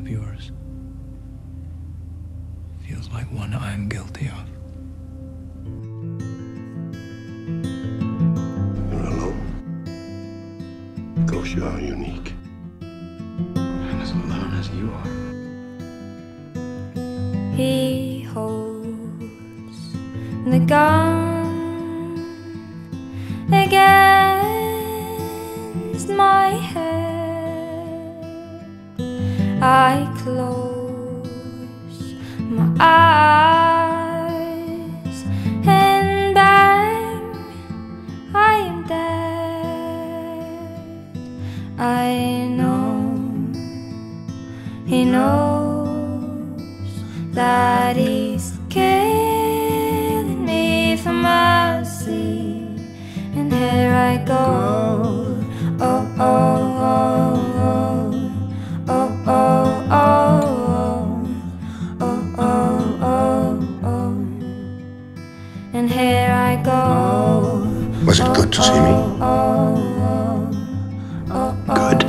of yours feels like one I'm guilty of. You're alone. Ghost, you are unique. I'm as alone as you are. He holds the gun against my head. I close my eyes and bang, I am dead. I know he knows that he's killing me for mercy, and here I go. Oh, oh, oh, oh, oh, oh, oh, oh, oh, oh, oh, and here I go. Was it good to see me? Good.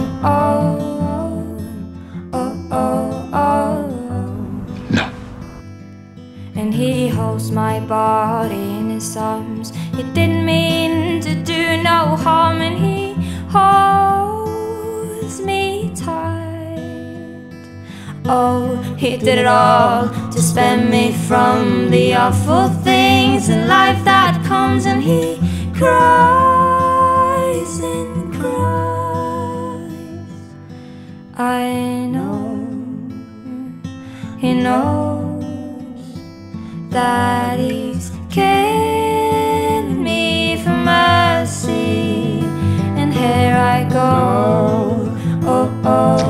No. And he holds my body in his arms. He didn't mean to do no harm, and he holds me tight. Oh, he did it all to spare me from the awful things in life that comes, and he cries and cries. I know he knows that he's killing me for mercy, and here I go. Oh, oh,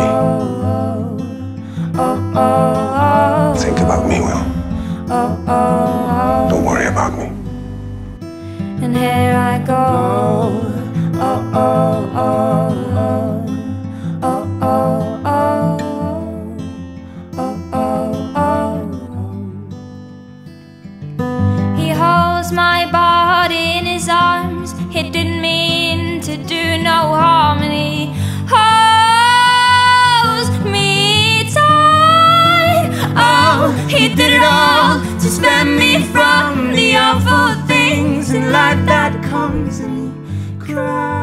oh, oh, oh, Think about me, Will. oh, oh, Don't worry about me. and here I go. Oh, oh, oh, oh, oh, oh, oh, oh, oh, oh. He holds my body in his arms. He didn't mean to do no harm, and he holds me tight. Oh, he did it all to spare me from the awful things in life that comes, and he cries.